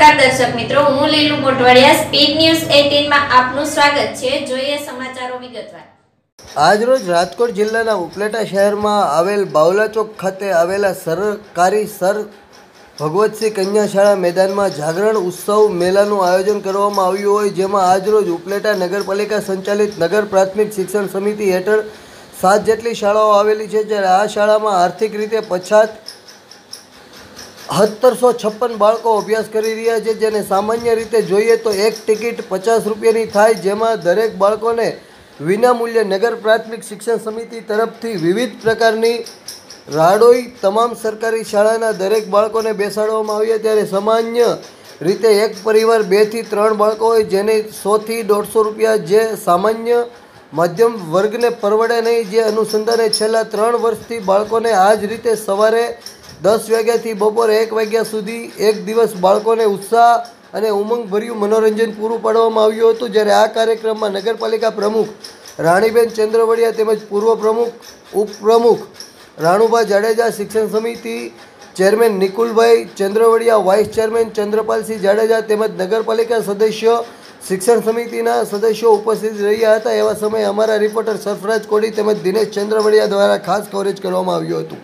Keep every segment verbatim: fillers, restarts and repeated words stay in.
નમસ્કાર દર્શક મિત્રો, હું લીલુ મોટવાડિયા સ્પીડ ન્યૂઝ અઠાર માં આપનું સ્વાગત છે। જોઈએ સમાચારો વિગતવાર। આજરોજ રાજકોટ જિલ્લાના ઉપલેટા શહેરમાં આવેલ બાવલા ચોક ખાતે આવેલા સરકારી સર ભગવતસિંહ કન્યા શાળા મેદાનમાં જાગરણ ઉત્સવ મેળાનું આયોજન કરવામાં આવ્યું હોય, જેમાં આજરોજ ઉપલેટા નગરપાલિકા સંચાલિત નગર પ્રાથમિક શિક્ષણ સમિતિ હેઠળ સાત જેટલી શાળાઓ આવેલી છે, જ્યારે આ શાળામાં આર્થિક રીતે પછાત સત્તરસો છપ્પન બાળકો અભ્યાસ કરી રહ્યા છે, જેને સામાન્ય રીતે જોઈએ તો એક ટિકિટ પચાસ રૂપિયાની થાય, જેમાં દરેક બાળકોને વિનામૂલ્યે નગર પ્રાથમિક શિક્ષણ સમિતિ તરફથી વિવિધ પ્રકારની રાડોઈ તમામ સરકારી શાળાના દરેક બાળકોને બેસાડવામાં આવ્યા। ત્યારે સામાન્ય રીતે એક પરિવાર બેથી ત્રણ બાળકો હોય, જેને સોથી દોઢસો રૂપિયા જે સામાન્ય મધ્યમ વર્ગને પરવડે નહીં, જે અનુસંધાને છેલ્લા ત્રણ વર્ષથી બાળકોને આ જ રીતે સવારે દસ વાગ્યાથી બપોરે એક વાગ્યા સુધી એક દિવસ બાળકોને ઉત્સાહ અને ઉમંગભર્યું મનોરંજન પૂરું પાડવામાં આવ્યું હતું। જ્યારે આ કાર્યક્રમમાં નગરપાલિકા પ્રમુખ રાણીબેન ચંદ્રવડિયા તેમજ પૂર્વ પ્રમુખ ઉપપ્રમુખ રાણુભા જાડેજા, શિક્ષણ સમિતિ chairman Nikulbhai Chandravadiya, vice chairman Chandrapalsinh Jadeja તેમજ નગરપાલિકા સદસ્યો, શિક્ષણ સમિતિના સદસ્યો ઉપસ્થિત રહ્યા હતા। એવા સમયે અમારા રિપોર્ટર સરફરાજ કોડી તેમજ દિનેશ ચંદ્રવડિયા દ્વારા ખાસ કવરેજ કરવામાં આવ્યું હતું।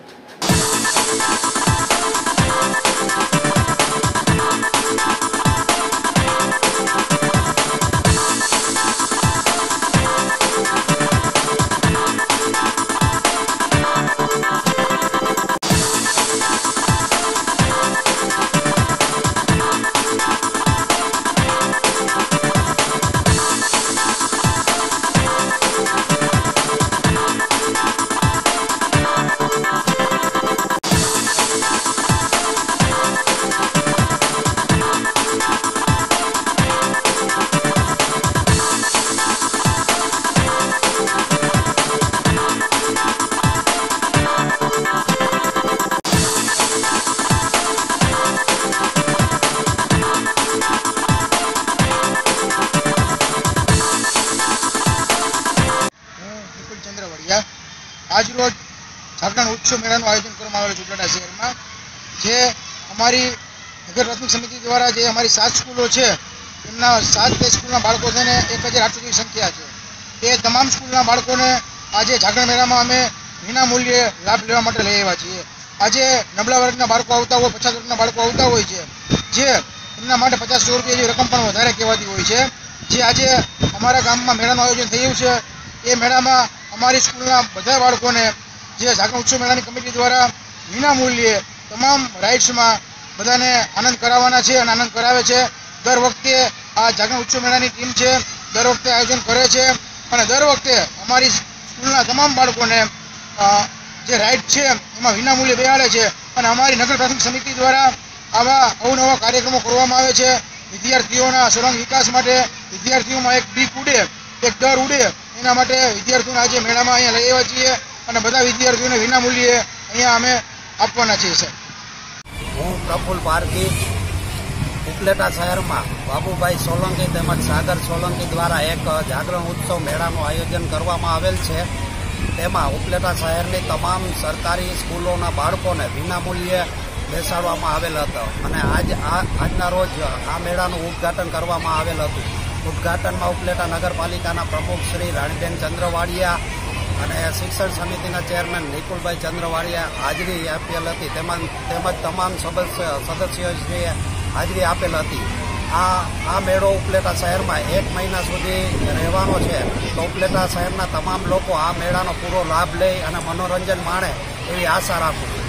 आज रोज जागरण उत्सव मेला आयोजन કરવામાં આવેલું છે ઉપલેટા શહેરમાં। જે અમારી નગર પ્રાથમિક સમિતિ દ્વારા જે અમારી સાત સ્કૂલો છે, એમના સાત સ્કૂલના બાળકો છે ને એક હજાર આઠસો જેવી સંખ્યા છે, એ તમામ સ્કૂલના બાળકોને આજે જાગરણ મેળામાં અમે વિના મૂલ્યે લાભ લેવા માટે લઈ આવ્યા છીએ। આજે નબળા વર્ગના બાળકો આવતા હોય, પચાસ વર્ગના બાળકો આવતા હોય છે, જે એમના માટે પચાસ સો રૂપિયા જેવી રકમ પણ વધારે કહેવાતી હોય છે। જે આજે અમારા ગામમાં મેળાનું આયોજન થયું છે, એ મેળામાં અમારી સ્કૂલના બધા બાળકોને જે જાગરણ ઉત્સવ મેળાની કમિટી દ્વારા વિના મૂલ્યે તમામ રાઇડ્સમાં બધાને આનંદ કરાવવાના છે અને આનંદ કરાવે છે। દર વખતે આ જાગરણ ઉત્સવ મેળાની ટીમ છે, દર વખતે આયોજન કરે છે અને દર વખતે અમારી સ્કૂલના તમામ બાળકોને જે રાઇડ છે એમાં વિના મૂલ્યે બેસાડે છે અને અમારી નગર પ્રાથમિક સમિતિ દ્વારા આવા અવનવા કાર્યક્રમો કરવામાં આવે છે। વિદ્યાર્થીઓના સર્વાંગ વિકાસ માટે વિદ્યાર્થીઓમાં એક બીક ઉડે, એક ડર ઉડે, એના માટે વિદ્યાર્થીઓને આજે મેળામાં અહીંયા લઈ આવ્યા છીએ અને બધા વિદ્યાર્થીઓને વિના મૂલ્યે અહીંયા અમે આપવાના છીએ। સર, હું પ્રફુલ્લ પારકી ઉપલેટા શહેરમાં બાબુભાઈ સોલંકી તેમજ સાગર સોલંકી દ્વારા એક જાગરણ ઉત્સવ મેળાનું આયોજન કરવામાં આવેલ છે। તેમાં ઉપલેટા શહેરની તમામ સરકારી સ્કૂલોના બાળકોને વિના મૂલ્યે બેસાડવામાં આવેલ હતો અને આજ આજના રોજ આ મેળાનું ઉદ્ઘાટન કરવામાં આવેલ હતું। ઉદ્ઘાટનમાં ઉપલેટા નગરપાલિકાના પ્રમુખ શ્રી રાણીબેન ચંદ્રવાડિયા અને શિક્ષણ સમિતિના ચેરમેન નિકુલભાઈ ચંદ્રવાડિયા હાજરી આપેલ હતી, તેમજ તેમજ તમામ સદસ્ય સદસ્યોશ્રીએ હાજરી આપેલ હતી। આ આ મેળો ઉપલેટા શહેરમાં એક મહિના સુધી રહેવાનો છે, તો ઉપલેટા શહેરના તમામ લોકો આ મેળાનો પૂરો લાભ લે અને મનોરંજન માણે એવી આશા રાખું છું।